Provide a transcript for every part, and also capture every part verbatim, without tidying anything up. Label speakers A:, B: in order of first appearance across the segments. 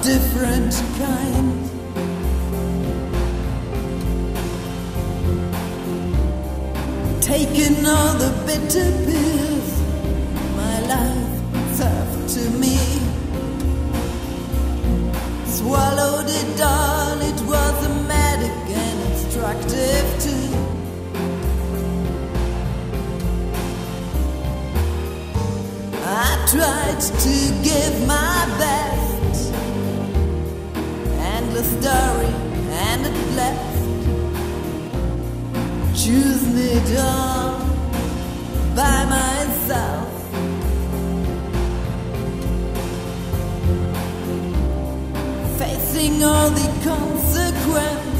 A: different kind. Taking all the bitter pills my life served to me. Swallowed it all, it was a medic and instructive too. I tried to give my best, endless story and it left. Choosing it all by myself. Facing all the consequence,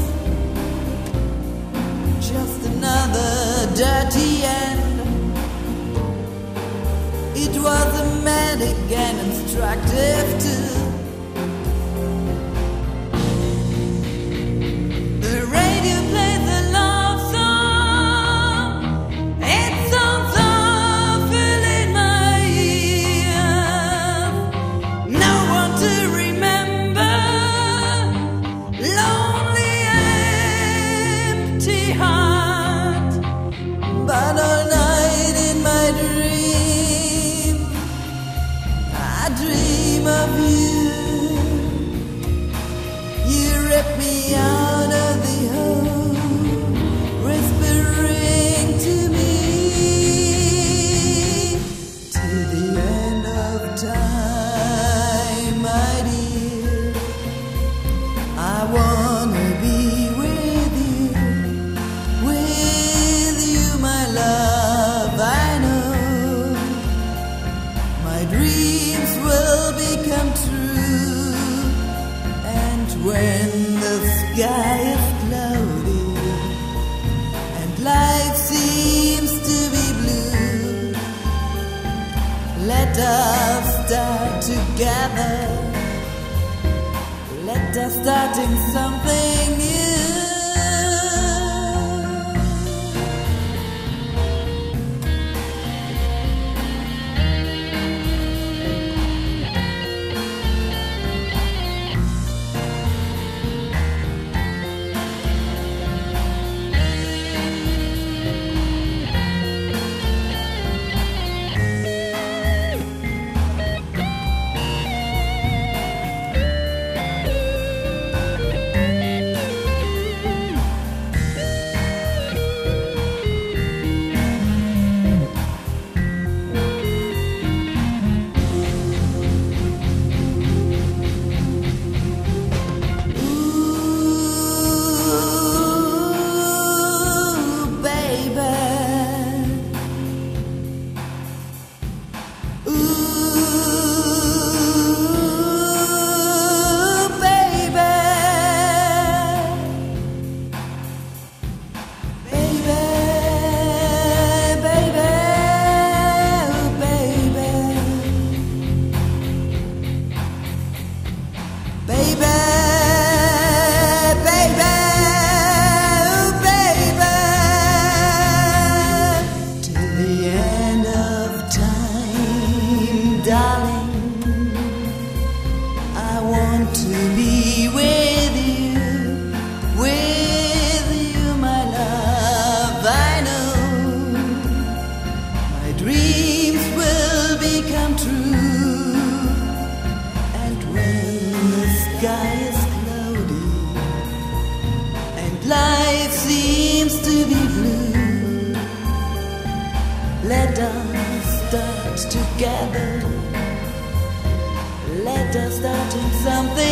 A: just another dirty end. It was a medic and instructive too. The radio plays a love song. It sounds awful in my ears. No one to remember. Lonely, empty heart. But all night in my dream, I dream of you. You rip me out of the hole, whispering to me, to the end of time, my dear. I wanna be with you, with you, my love. I know my dreams will become true. And when the sky is cloudy and life seems to be blue, let us start together. Let us starting something new. Life seems to be blue. Let us start together. Let us start in something